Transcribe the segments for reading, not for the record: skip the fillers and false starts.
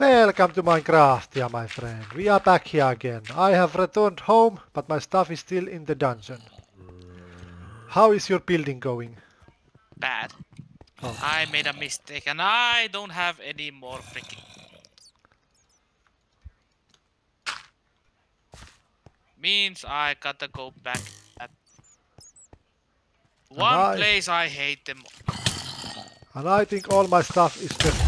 Welcome to Minecraftia, my friend. We are back here again. I have returned home, but my stuff is still in the dungeon. How is your building going? Bad. Oh. I made a mistake and I don't have any more freaking... Means I gotta go back at one place I hate them. And I think all my stuff is just...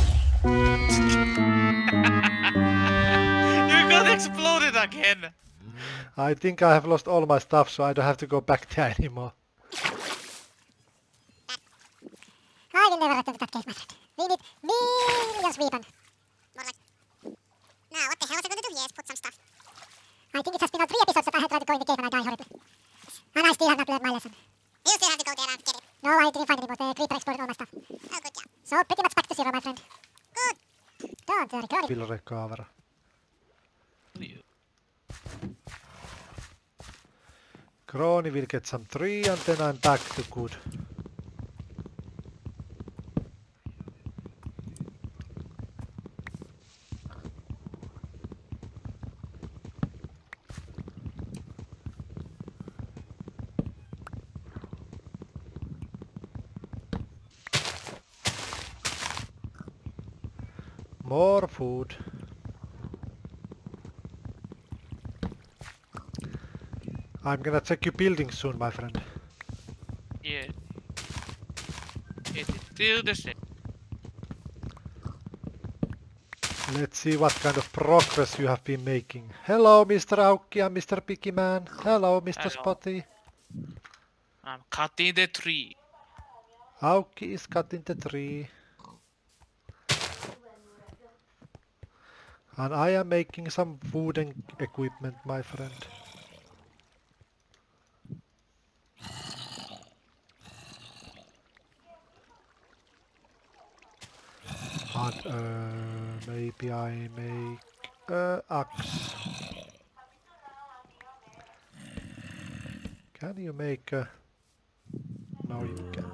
You got exploded again! I think I have lost all my stuff, so I don't have to go back there anymore. I will never return to that cave, my friend. We need millions weapon. More like... Now, what the hell was I going to do? Yes, put some stuff. I think it has been on 3 episodes that I have tried to go in the cave and I die horribly. And I still have not learned my lesson. You still have to go there and get it. No, I didn't find it anymore. The creeper exploded all my stuff. Oh, good job. So, pretty much back to zero, my friend. Good. Don't worry, Croni will recover. Croni will get some tree and then I'm back to good. More food. I'm gonna check your building soon, my friend. Yeah. It is still the same. Let's see what kind of progress you have been making. Hello, Mr. Aukki and Mr. Picky Man. Hello, Mr. Hello. Spotty. I'm cutting the tree. Aukki is cutting the tree. And I am making some wooden equipment, my friend. And maybe I make axe. Can you make a... No, you can't.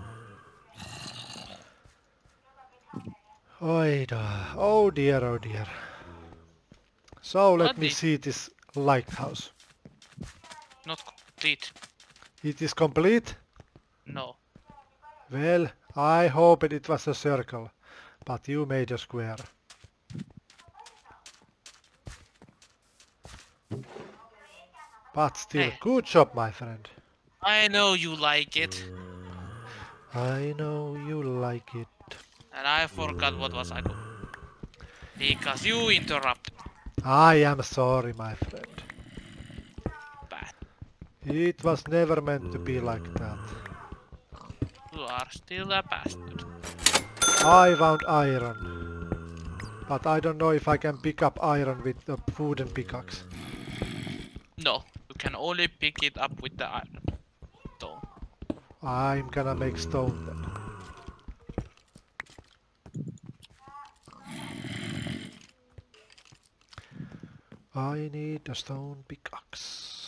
Oh dear, oh dear. So let me see this lighthouse. Not complete. It is complete? No. Well, I hoped it was a circle, but you made a square. But still, Hey. good job, my friend. I know you like it. I know you like it. And I forgot what was I doing. Because you interrupted. I am sorry, my friend. Bad. It was never meant to be like that. You are still a bastard. I found iron. But I don't know if I can pick up iron with the wooden pickaxe. No, you can only pick it up with the iron stone. I'm gonna make stone then. I need a stone pickaxe.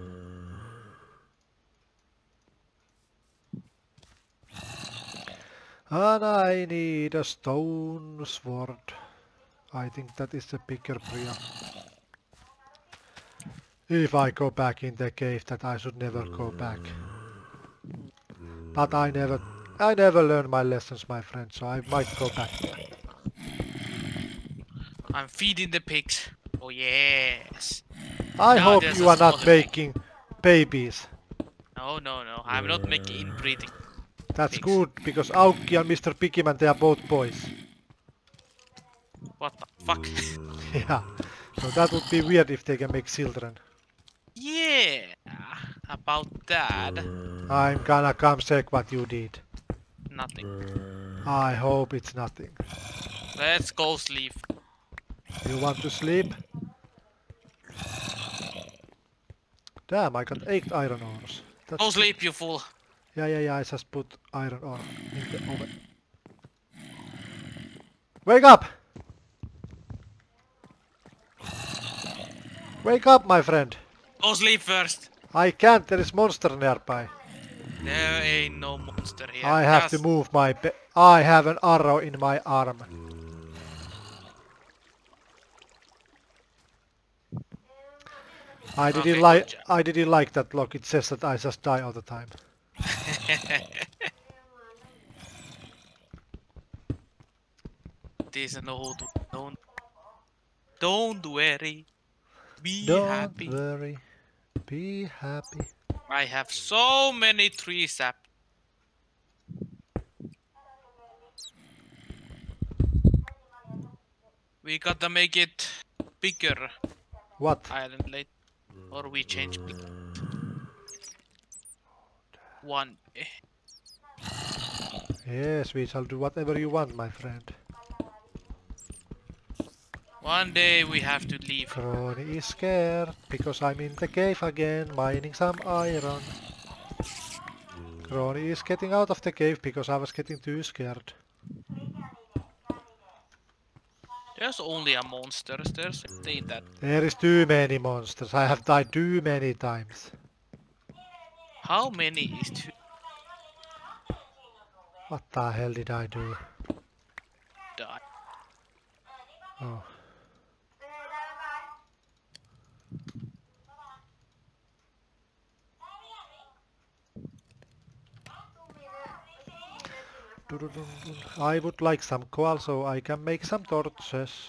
And I need a stone sword. I think that is a bigger prior. If I go back in the cave, that I should never go back. But I never learn my lessons, my friend, so I might go back there. I'm feeding the pigs. Oh yes. I Now hope there's you a are not slaughter making babies. No, I'm not making inbreeding. That's pigs. good, because Aukki and Mr. Pickyman, they are both boys. What the fuck? Yeah, so that would be weird if they can make children. Yeah, about that. I'm gonna come check what you did. Nothing. I hope it's nothing. Let's go sleep. You want to sleep? Damn, I got 8 iron ores. Go sleep, you fool. Yeah, I just put iron ore in the oven. Wake up! Wake up, my friend! Go sleep first. I can't, there is monster nearby. There ain't no monster here. I have to move my I have an arrow in my arm. Okay, good job. I didn't like that lock. It says that I just die all the time. This no, don't worry. Be Don't happy. worry. Be happy. I have so many trees up. We gotta make it bigger. What? Island late, or we change one. Yes, we shall do whatever you want, my friend. One day we have to leave. Croni is scared because I'm in the cave again, mining some iron. Croni is getting out of the cave because I was getting too scared. There's only a monster. There's ain't that. There is too many monsters. I have died too many times. How many is to What the hell did I do? die? Oh. I would like some coal so I can make some torches.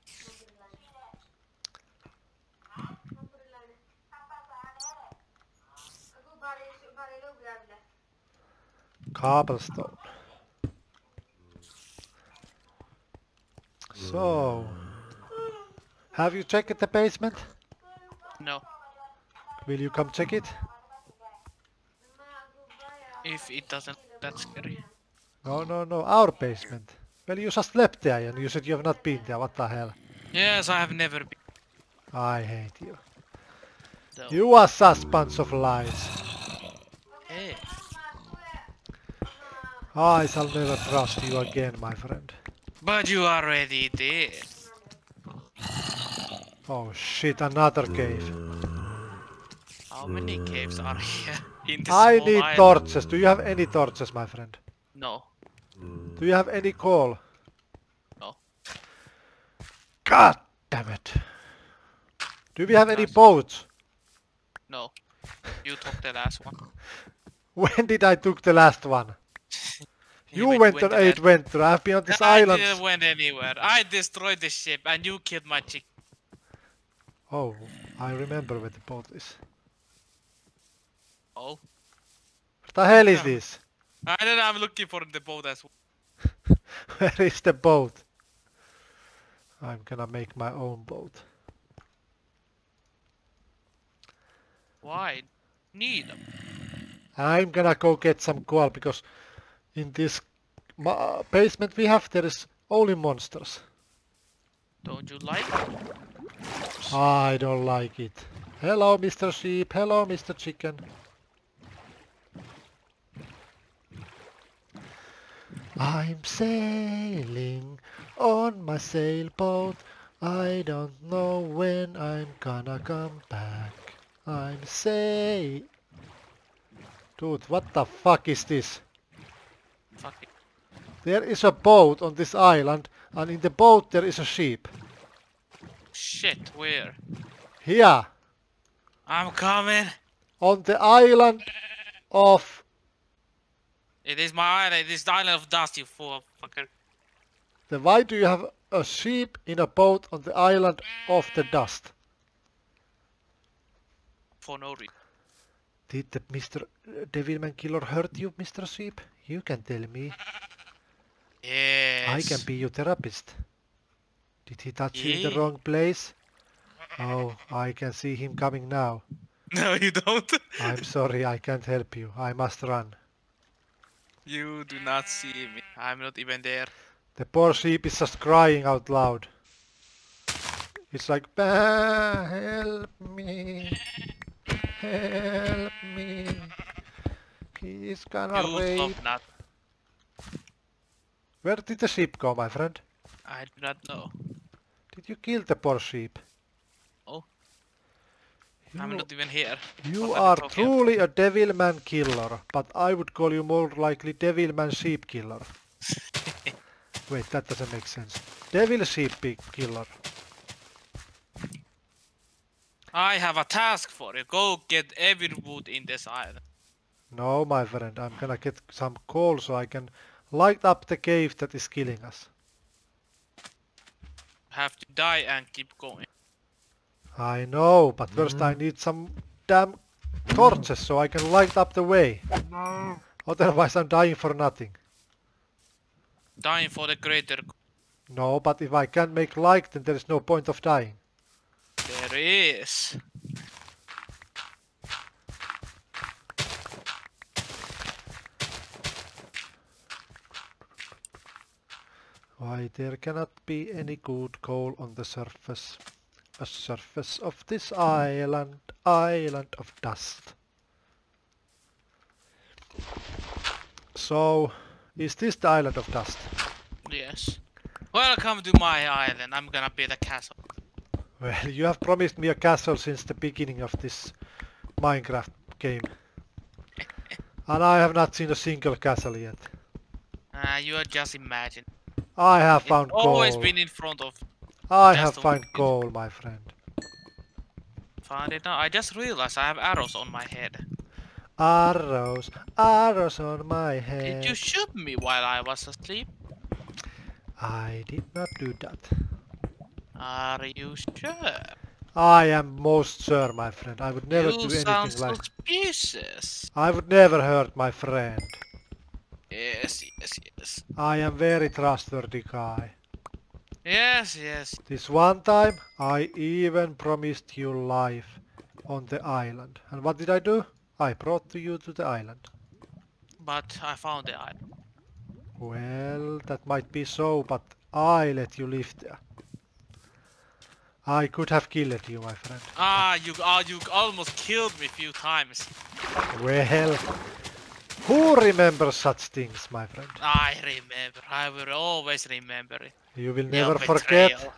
Cobblestone. So, have you checked the basement? No. Will you come check it? If it doesn't, that's scary. No, our basement. Well, you just slept there and you said you have not been there, what the hell? Yes, I have never been. I hate you. Though. You are such bunch of lies. Hey. I shall never trust you again, my friend. But you already did. Oh shit, another cave. How many caves are here in this I small need island? torches. Do you have any torches, my friend? No. Do you have any coal? No. God damn it. Do we have any Nice. boats? No. You took the last one. When did I took the last one? You went on 8 adventure. I've been on this I island. didn't went anywhere. I destroyed the ship and you killed my chick. Oh, I remember where the boat is. Oh. What the hell is this? I don't know, I'm looking for the boat as well. Where is the boat? I'm gonna make my own boat. Why? Need them. I'm gonna go get some coal because in this basement we have there is only monsters. Don't you like it? I don't like it. Hello Mr. Sheep, hello Mr. Chicken. I'm sailing on my sailboat. I don't know when I'm gonna come back. I'm Dude, what the fuck is this? Fuck it. There is a boat on this island, and in the boat there is a sheep. Shit, where? Here, I'm coming. on the island of... It is my island. It is the island of dust, you fool fucker. Why do you have a sheep in a boat on the island of the dust? For no reason. Did the Mr. Devilman Killer hurt you, Mr. Sheep? You can tell me. Yes. I can be your therapist. Did he touch you in the Yeah. wrong place? Oh, I can see him coming now. No, you don't. I'm sorry, I can't help you. I must run. You do not see me. I'm not even there. The poor sheep is just crying out loud. It's like, "Bah, help me. Help me. He's gonna You rape." stop not. Where did the sheep go, my friend? I do not know. Did you kill the poor sheep? Oh. I'm not even here. You What are you talking truly a devilman killer, but I would call you more likely devilman sheep killer. Wait, that doesn't make sense. Devil sheep killer. I have a task for you. Go get every wood in this island. No, my friend, I'm gonna get some coal so I can light up the cave that is killing us. Have to die and keep going. I know, but first I need some damn torches so I can light up the way. Otherwise I'm dying for nothing. Dying for the greater good. No, but if I can't make light, then there is no point of dying. There is. Why, there cannot be any good coal on the surface. A surface of this island, island of dust. So, is this the island of dust? Yes. Welcome to my island. I'm gonna build a castle. Well, you have promised me a castle since the beginning of this Minecraft game. And I have not seen a single castle yet. You are just imagine. I have It's found always coal. been in front of. I just have a found little bit. coal, my friend. Found it now. I just realized I have arrows on my head. Arrows, arrows on my head. Did you shoot me while I was asleep? I did not do that. Are you sure? I am most sure, my friend. I would never You do sound anything like... suspicious. I would never hurt my friend. Yes, yes, yes. I am very trustworthy guy. Yes, yes. This one time, I even promised you life on the island. And what did I do? I brought you to the island. But I found the island. Well, that might be so, but I let you live there. I could have killed you, my friend. You almost killed me a few times. Well, who remembers such things, my friend? I remember. I will always remember it. You will Your never forget. betrayal.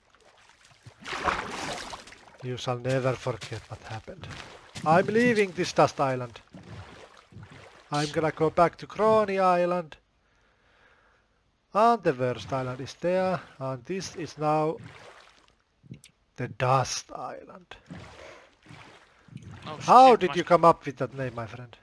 You shall never forget what happened. I'm leaving this dust island. I'm gonna go back to Croni Island. And the worst island is there. And this is now the dust island. Oh, How shit, did you come up with that name, my friend?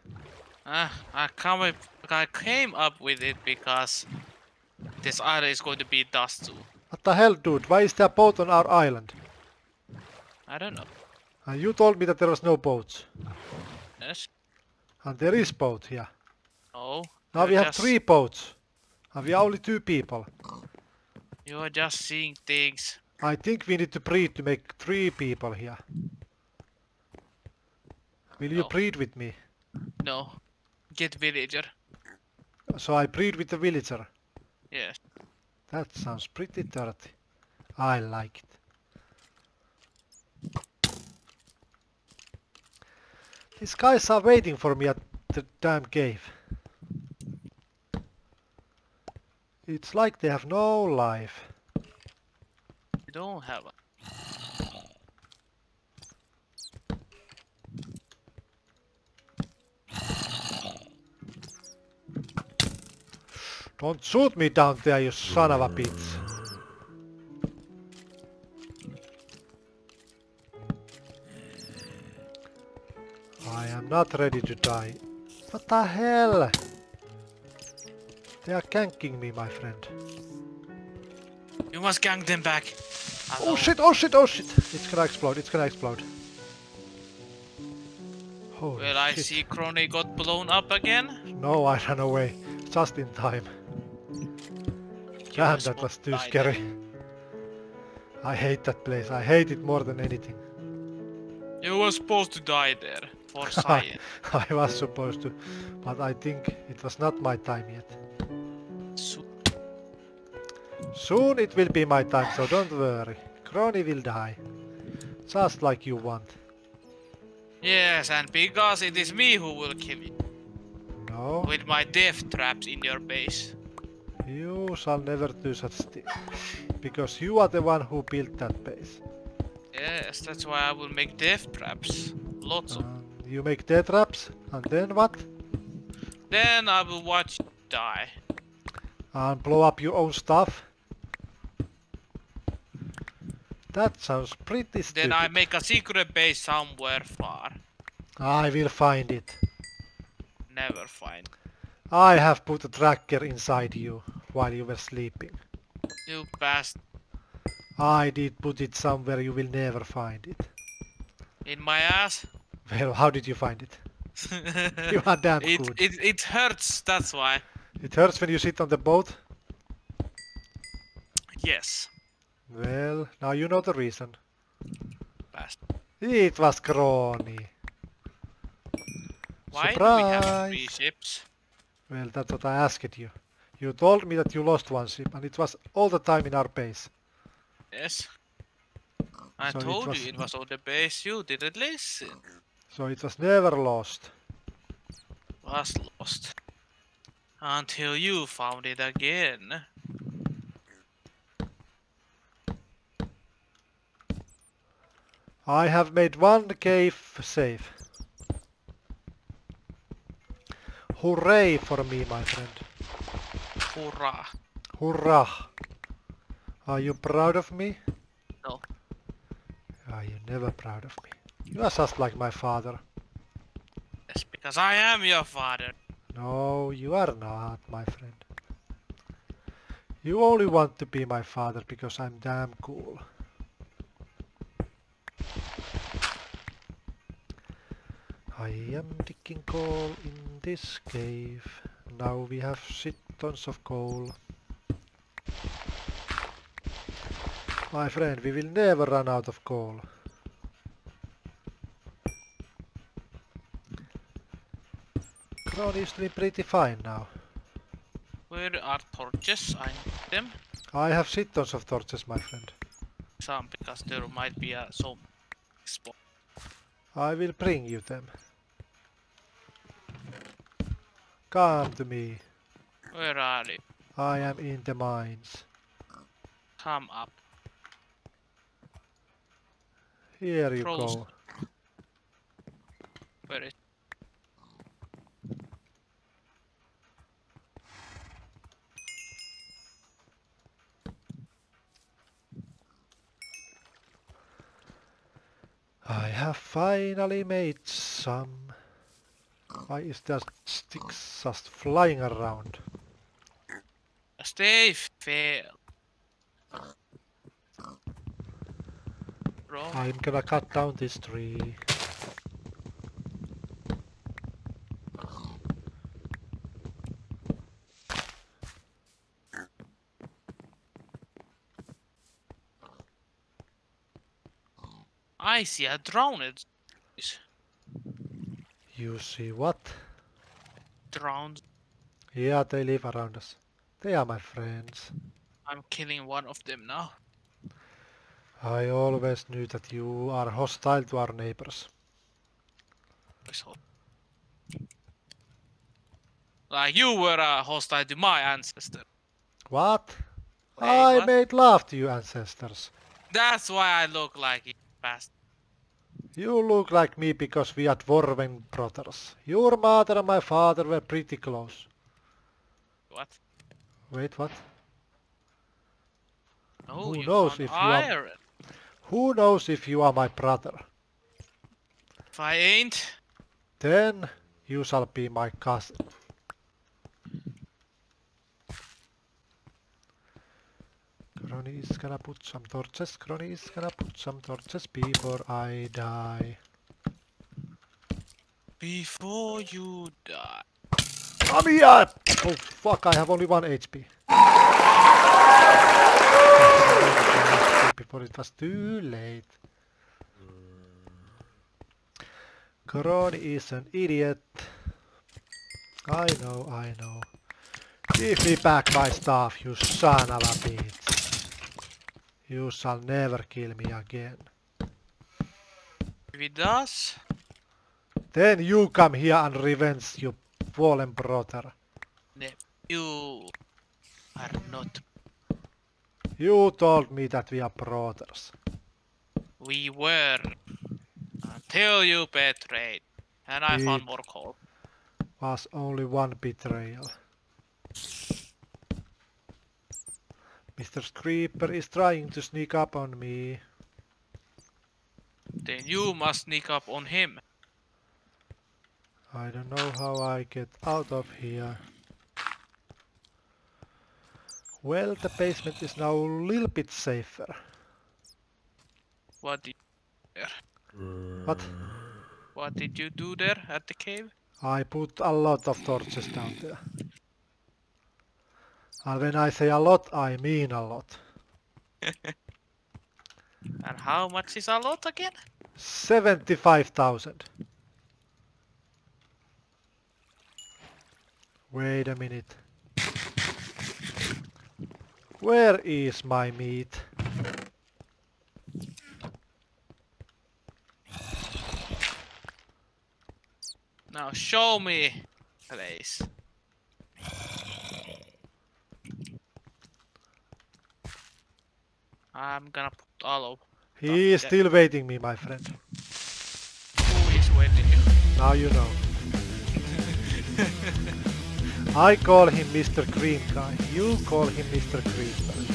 I came up with it because this island is going to be dust too. What the hell, dude? Why is there a boat on our island? I don't know. And you told me that there was no boats. Yes. And there is boat here. No. Now we you're have just- 3 boats. And we are only 2 people. You are just seeing things. I think we need to breed to make 3 people here. Will you No. breed with me? No. Get villager. So I breed with the villager. Yes. That sounds pretty dirty. I like it. These guys are waiting for me at the damn cave. It's like they have no life. You don't have a... Don't shoot me down there, you son of a bitch. I am not ready to die. What the hell? They are ganking me, my friend. You must gang them back. Oh shit, oh shit, oh shit! It's gonna explode, it's gonna explode. Holy Well, I shit. see Croni got blown up again. No, I ran away. Just in time. Damn, that was too scary. I hate that place. I hate it more than anything. You were supposed to die there. For science. I was supposed to, but I think it was not my time yet. Soon it will be my time, so don't worry. Croni will die. Just like you want. Yes, and because it is me who will kill you. No, With my death traps in your base. you shall never do such thing. Because you are the one who built that base. Yes, that's why I will make death traps. Lots of. You make death traps, and then what? Then I will watch you die. And blow up your own stuff. That sounds pretty stupid. Then I make a secret base somewhere far. I will find it. Never find. I have put a tracker inside you while you were sleeping. You bastard. I did put it somewhere you will never find it. In my ass? Well, how did you find it? You are damn good. It hurts, that's why. It hurts when you sit on the boat? Yes. Well, now you know the reason. Bastard. It was Croni. Why Surprise. do we have 3 ships? Well, that's what I asked you. You told me that you lost one ship, and it was all the time in our base. Yes. I So told you it was on the base, you didn't listen. So it was never lost. Was lost. Until you found it again. I have made one cave safe. Hooray for me, my friend. Hurrah. Hurrah! Are you proud of me? No. Are you never proud of me? You are just like my father. Yes, because I am your father. No, you are not, my friend. You only want to be my father because I'm damn cool. I am digging coal in this cave. Now we have shit tons of coal. My friend, we will never run out of coal. Croni is doing pretty fine now. Where are torches? I need them. I have shit tons of torches, my friend. Some, because there might be a some spot. I will bring you them. Come to me. Where are you? I am in the mines. Come up. Here you Frozen. go. Where is? I have finally made some. Why is there sticks just flying around? Stay fail. Bro. I'm gonna cut down this tree. I see a drowned. You see what? Drowned. Yeah, they live around us. They are my friends. I'm killing one of them now. I always knew that you are hostile to our neighbors. So, like you were hostile to my ancestor. What? Wait, I what? made love to you ancestors. That's why I look like it, bastard. You look like me because we are dwarven brothers. Your mother and my father were pretty close. What? Wait, what? No, Who you knows found if you are- iron. Who knows if you are my brother? If I ain't, Then you shall be my cousin. Croni is gonna put some torches. Croni is gonna put some torches before I die. before you die. Come here! Oh fuck, I have only 1 HP. Before it was too late. Croni is an idiot. I know, I know. Give me back my stuff, you son of a bitch. You shall never kill me again. If it does, Then you come here and revenge your fallen brother. then you are not. You told me that we are brothers. We were. Until you betrayed. And I found more coal. Was only one betrayal. Mr. Creeper is trying to sneak up on me. Then you must sneak up on him. I don't know how I get out of here. Well, the basement is now a little bit safer. What did But what did you do there at the cave? I put a lot of torches down there. And when I say a lot, I mean a lot. And how much is a lot again? 75,000. Wait a minute. Where is my meat? Now show me place. I'm gonna put all of. He is still waiting me, my friend. Who is waiting you? Now you know. I call him Mr. Green Guy. You call him Mr. Green Guy.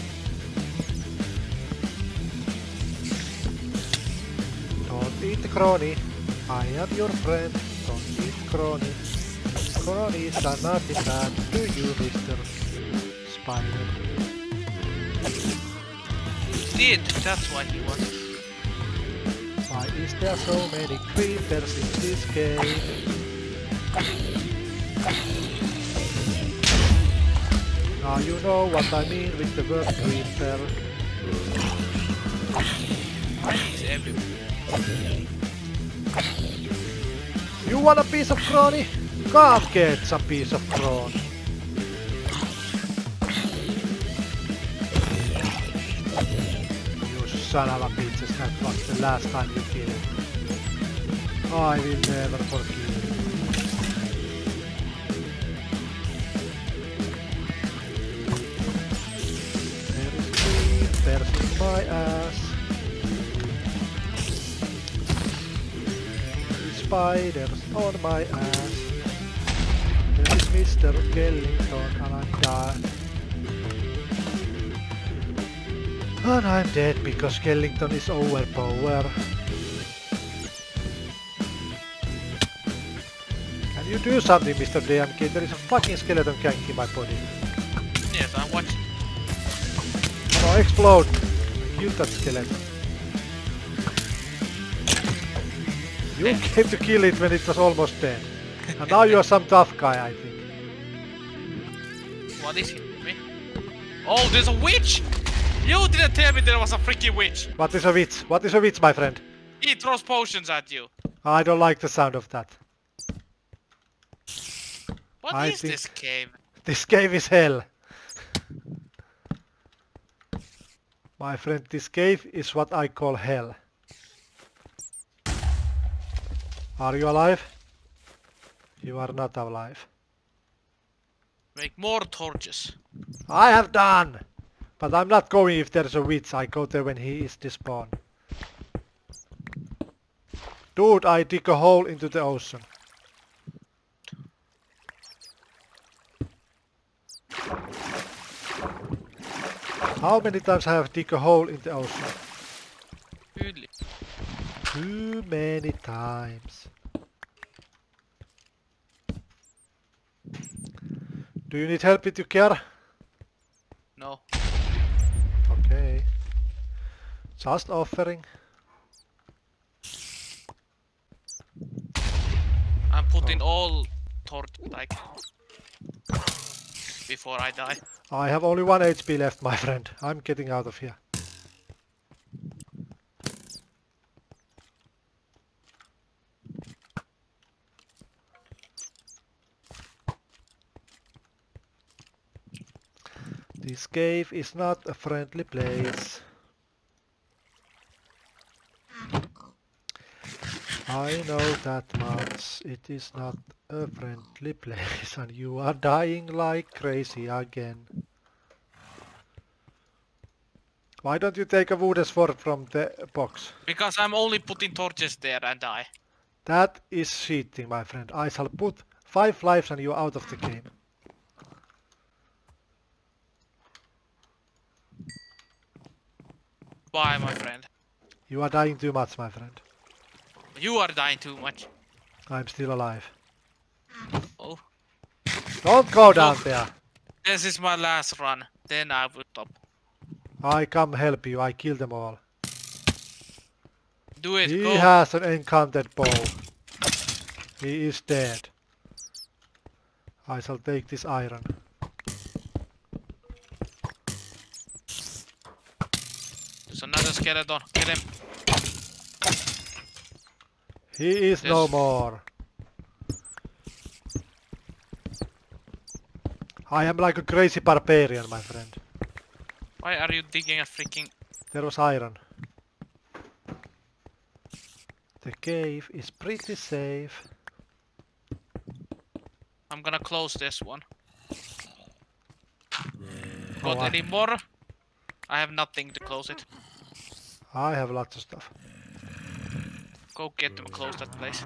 Don't eat Croni. I am your friend. Don't eat Croni. Cronies are nothing bad to you, Mr. Spider. Did, that's why he was. Why is there so many creepers in this game? Now you know what I mean with the word creeper. He's everywhere. You want a piece of Croni? Come get some piece of Croni. You son of a bitches, that was the last time you killed me. I will never forgive you. There is creepers in my ass. Spiders on my ass. There is Mr. Kellington and I'm dead. And I'm dead because Kellington is overpowered. Can you do something, Mr. DMK? There is a fucking skeleton ganking my body. Yes, I'm watching. Come on, explode! Kill that skeleton. You came to kill it when it was almost dead. And now you're some tough guy, I think. What is hitting me? Oh, there's a witch! You didn't tell me there was a freaking witch! What is a witch? What is a witch, my friend? He throws potions at you. I don't like the sound of that. What I is think- this cave? This cave is hell. My friend, this cave is what I call hell. Are you alive? You are not alive. Make more torches. I have done! But I'm not going if there's a witch. I go there when he is despawned. Dude, I dig a hole into the ocean. How many times I have dig a hole in the ocean? Really? Too many times. Do you need help with your care? No. Okay. Just offering. I'm putting all torches like before I die. I have only 1 HP left, my friend. I'm getting out of here. This cave is not a friendly place. I know that much. It is not a friendly place and you are dying like crazy again. Why don't you take a wooden sword from the box? Because I'm only putting torches there and die. That is cheating, my friend. I shall put 5 lives and you're out of the game. Bye, my friend. You are dying too much, my friend. You are dying too much. I'm still alive. Oh. Don't go down there. This is my last run. Then I will stop. I come help you. I kill them all. Do it, He go. has an enchanted bow. He is dead. I shall take this iron. There's another skeleton. Get him. He is no more. I am like a crazy barbarian, my friend. Why are you digging a freaking... There was iron. The cave is pretty safe. I'm gonna close this one. Oh, Got any more? I have nothing to close it. I have lots of stuff. Go get them, close that place.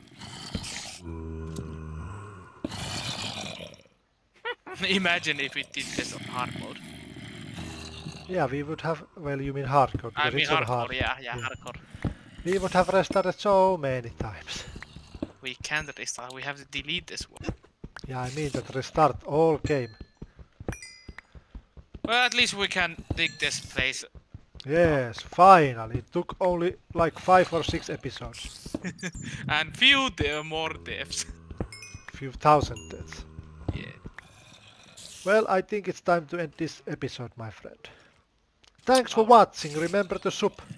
Imagine if we did this on hard mode. Yeah, we would have... Well, you mean hardcore. I because mean it's on hardcore, hard. yeah, hardcore. We would have restarted so many times. We can't restart, we have to delete this one. Yeah, I mean that restart all game. Well, at least we can dig this place. Yes, finally. It took only like 5 or 6 episodes. And few more deaths. Few thousand deaths. Yeah. Well, I think it's time to end this episode, my friend. Thanks for watching. Remember to sub.